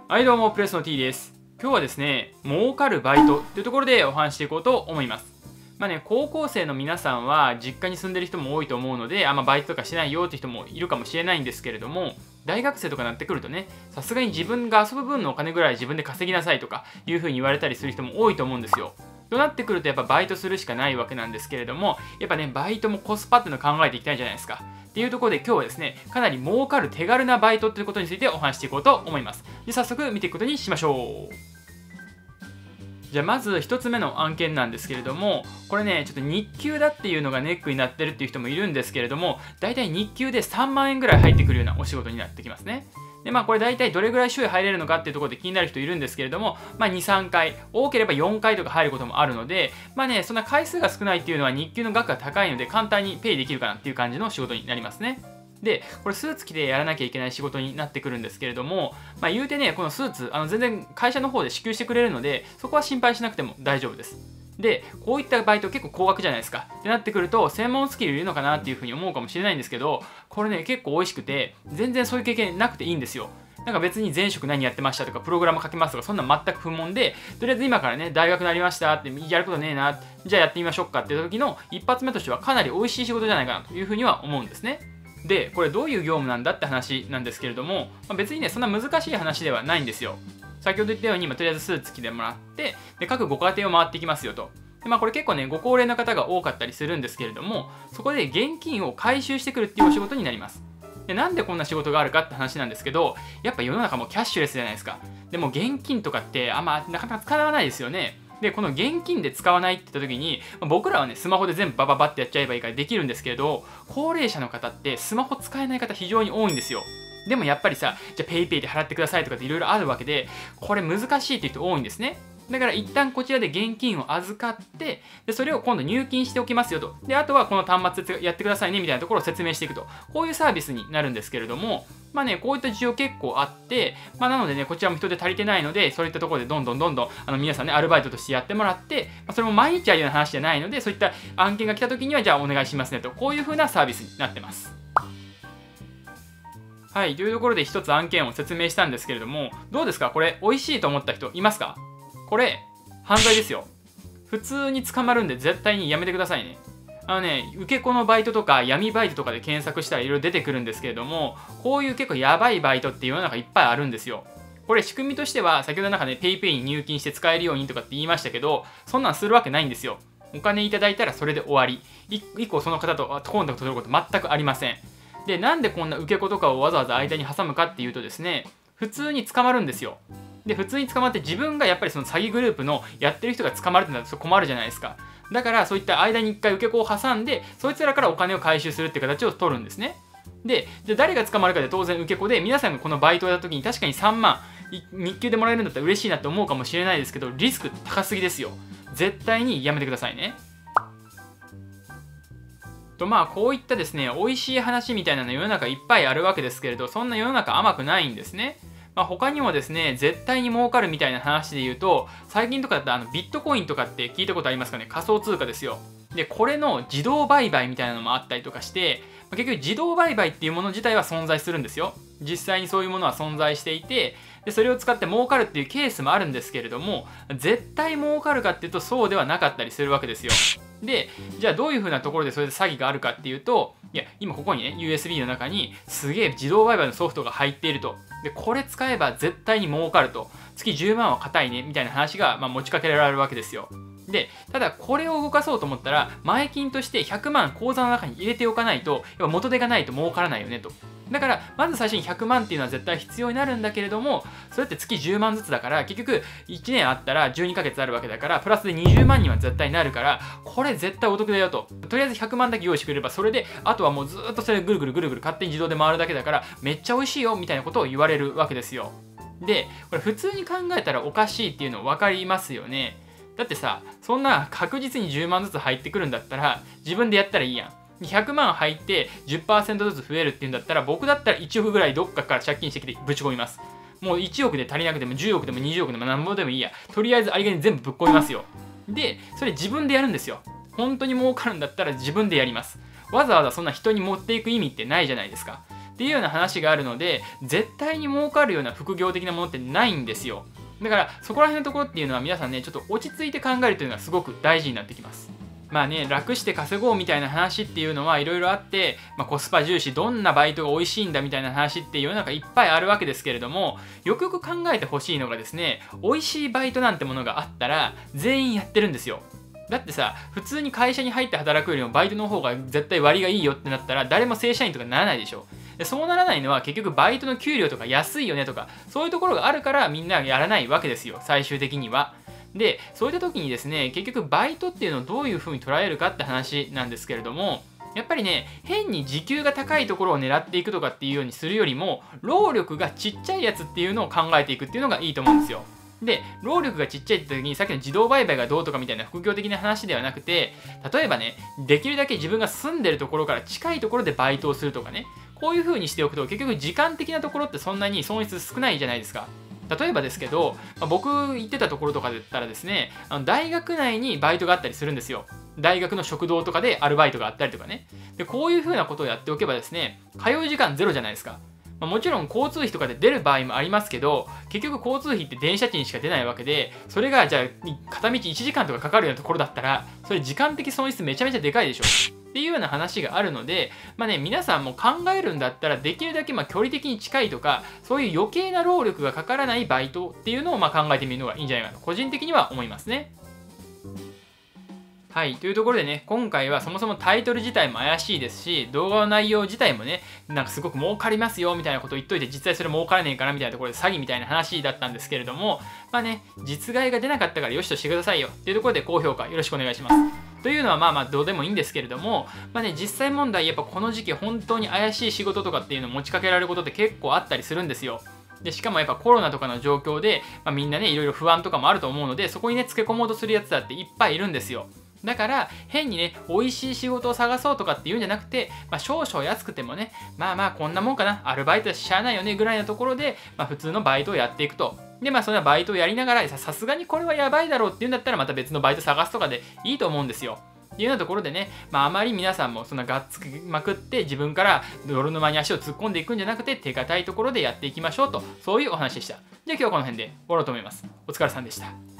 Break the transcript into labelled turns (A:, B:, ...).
A: はいどうも、プレスの T です。今日はですね、儲かるバイトというところでお話していこうと思います。高校生の皆さんは実家に住んでる人も多いと思うので、バイトとかしないよって人もいるかもしれないんですけれども、大学生とかになってくるとね、さすがに自分が遊ぶ分のお金ぐらい自分で稼ぎなさいとかいう風に言われたりする人も多いと思うんですよ。となってくるとやっぱバイトするしかないわけなんですけれども、やっぱね、バイトもコスパっていうのを考えていきたいじゃないですか。っていうところで今日はですね、かなり儲かる手軽なバイトということについてお話していこうと思います。で、早速見ていくことにしましょう。じゃあまず1つ目の案件なんですけれども、これね、ちょっと日給だっていうのがネックになってるっていう人もいるんですけれども、だいたい日給で3万円ぐらい入ってくるようなお仕事になってきますね。で、これ大体どれぐらい週入れるのかっていうところで気になる人いるんですけれども、2、3回、多ければ4回とか入ることもあるので、そんな回数が少ないっていうのは日給の額が高いので簡単にペイできるかなっていう感じの仕事になりますね。で、これスーツ着てやらなきゃいけない仕事になってくるんですけれども、言うてね、このスーツ、全然会社の方で支給してくれるので、そこは心配しなくても大丈夫です。で、こういったバイト結構高額じゃないですか。ってなってくると、専門スキルいるのかなっていうふうに思うかもしれないんですけど、これね、結構美味しくて、全然そういう経験なくていいんですよ。別に前職何やってましたとか、プログラム書けますとか、そんな全く不問で、とりあえず今からね、大学になりましたって、やることねえな、じゃあやってみましょうかっていう時の一発目としてはかなり美味しい仕事じゃないかなというふうには思うんですね。で、これどういう業務なんだって話なんですけれども、別にね、そんな難しい話ではないんですよ。先ほど言ったように、とりあえずスーツ着てもらって、で、各ご家庭を回っていきますよと。で、これ結構ね、ご高齢の方が多かったりするんですけれども、そこで現金を回収してくるっていうお仕事になります。で、なんでこんな仕事があるかって話なんですけど、やっぱ世の中もキャッシュレスじゃないですか。でも現金とかってなかなか使わないですよね。で、この現金で使わないって言った時に、僕らはね、スマホで全部バババってやっちゃえばいいからできるんですけれど、高齢者の方ってスマホ使えない方非常に多いんですよ。でもやっぱりさ、じゃあ PayPay で払ってくださいとかっていろいろあるわけで、これ難しいっていう人多いんですね。だから一旦こちらで現金を預かって、でそれを今度入金しておきますよと。で、あとはこの端末でやってくださいねみたいなところを説明していくと。こういうサービスになるんですけれども、こういった需要結構あって、なのでね、こちらも人手足りてないので、そういったところでどんどん皆さんね、アルバイトとしてやってもらって、それも毎日やるような話じゃないので、そういった案件が来た時には、じゃあお願いしますねと。こういう風なサービスになってます。はい、というところで一つ案件を説明したんですけれども、どうですかこれ、美味しいと思った人いますか？これ、犯罪ですよ。普通に捕まるんで絶対にやめてくださいね。受け子のバイトとか闇バイトとかで検索したらいろいろ出てくるんですけれども、こういう結構やばいバイトって世の中いっぱいあるんですよ。これ仕組みとしては、先ほどPayPay に入金して使えるようにとかって言いましたけど、そんなんするわけないんですよ。お金いただいたらそれで終わり。以降その方とコンタクト取ること全くありません。で、なんでこんな受け子とかをわざわざ間に挟むかっていうとですね、普通に捕まるんですよ。で、普通に捕まって自分がやっぱりその詐欺グループのやってる人が捕まるってなると困るじゃないですか。だからそういった間に一回受け子を挟んで、そいつらからお金を回収するっていう形を取るんですね。で、じゃあ誰が捕まるかで当然受け子で、皆さんがこのバイトをやった時に確かに3万、日給でもらえるんだったら嬉しいなって思うかもしれないですけど、リスク高すぎですよ。絶対にやめてくださいね。とこういったですね、美味しい話みたいなの世の中いっぱいあるわけですけれど、そんな世の中甘くないんですね。他にもですね、絶対に儲かるみたいな話で言うと、最近とかだとビットコインとかって聞いたことありますかね？仮想通貨ですよ。で、これの自動売買みたいなのもあったりとかして、結局自動売買っていうもの自体は存在するんですよ。実際にそういうものは存在していて、でそれを使って儲かるっていうケースもあるんですけれども、絶対儲かるかっていうとそうではなかったりするわけですよ。で、じゃあどういう風なところでそれで詐欺があるかっていうと、いや、今ここにね、USB の中にすげえ自動売買のソフトが入っていると。で、これ使えば絶対に儲かると。月10万は硬いね、みたいな話が持ちかけられるわけですよ。で、ただこれを動かそうと思ったら、前金として100万口座の中に入れておかないと、やっぱ元手がないと儲からないよねと。だから、まず最初に100万っていうのは絶対必要になるんだけれども、それって月10万ずつだから、結局1年あったら12ヶ月あるわけだから、プラスで20万には絶対なるから、これ絶対お得だよと。とりあえず100万だけ用意してくれれば、それで、あとはもうずっとそれぐるぐる勝手に自動で回るだけだから、めっちゃ美味しいよみたいなことを言われるわけですよ。で、これ普通に考えたらおかしいっていうの分かりますよね。だってさ、そんな確実に10万ずつ入ってくるんだったら、自分でやったらいいやん。100万入って 10% ずつ増えるっていうんだったら、僕だったら1億ぐらいどっかから借金してきてぶち込みます。もう1億で足りなくても10億でも20億でも何ぼでもいいや。とりあえずありがに全部ぶっ込みますよ。で、それ自分でやるんですよ。本当に儲かるんだったら自分でやります。わざわざそんな人に持っていく意味ってないじゃないですか。 っていうような話があるので、絶対に儲かるような副業的なものってないんですよ。だからそこら辺のところっていうのは皆さんね、ちょっと落ち着いて考えるというのがすごく大事になってきます。まあね、楽して稼ごうみたいな話っていうのはいろいろあって、コスパ重視、どんなバイトが美味しいんだみたいな話って世の中いっぱいあるわけですけれども、よくよく考えてほしいのがですね、美味しいバイトなんてものがあったら全員やってるんですよ。だってさ、普通に会社に入って働くよりもバイトの方が絶対割がいいよってなったら誰も正社員とかならないでしょ。でそうならないのは結局バイトの給料とか安いよねとか、そういうところがあるからみんなやらないわけですよ、最終的には。で、そういった時にですね、結局バイトっていうのをどういう風に捉えるかって話なんですけれども、やっぱりね、変に時給が高いところを狙っていくとかっていうようにするよりも、労力がちっちゃいやつっていうのを考えていくっていうのがいいと思うんですよ。で、労力がちっちゃいって時にさっきの自動売買がどうとかみたいな副業的な話ではなくて、例えばね、できるだけ自分が住んでるところから近いところでバイトをするとかね、こういう風にしておくと結局時間的なところってそんなに損失少ないじゃないですか。例えばですけど、僕行ってたところとかで言ったらですね、大学内にバイトがあったりするんですよ。大学の食堂とかでアルバイトがあったりとかね。で、こういう風なことをやっておけばですね、通う時間ゼロじゃないですか。もちろん交通費とかで出る場合もありますけど、結局交通費って電車賃しか出ないわけで、それがじゃあ片道1時間とかかかるようなところだったら、それ時間的損失めちゃめちゃでかいでしょ。っていうような話があるので、皆さんも考えるんだったらできるだけ距離的に近いとか、そういう余計な労力がかからないバイトっていうのを考えてみるのがいいんじゃないかと個人的には思いますね。はい。というところでね、今回はそもそもタイトル自体も怪しいですし、動画の内容自体もね、なんかすごく儲かりますよみたいなことを言っといて、実際それ儲からねえかなみたいなところで詐欺みたいな話だったんですけれども、実害が出なかったからよしとしてくださいよっていうところで高評価よろしくお願いします。というのはどうでもいいんですけれども、実際問題やっぱこの時期本当に怪しい仕事とかっていうのを持ちかけられることって結構あったりするんですよ。でしかもやっぱコロナとかの状況で、みんなねいろいろ不安とかもあると思うので、そこにねつけ込もうとするやつだっていっぱいいるんですよ。だから変にね美味しい仕事を探そうとかっていうんじゃなくて、少々安くてもねこんなもんかな、アルバイトはしゃあないよねぐらいのところで、普通のバイトをやっていくと。でそんなバイトをやりながらさすがにこれはやばいだろうっていうんだったらまた別のバイト探すとかでいいと思うんですよ。っていうようなところでね、あまり皆さんもそんながっつきまくって自分から泥沼に足を突っ込んでいくんじゃなくて、手堅いところでやっていきましょうと、そういうお話でした。じゃあ今日はこの辺で終わろうと思います。お疲れさんでした。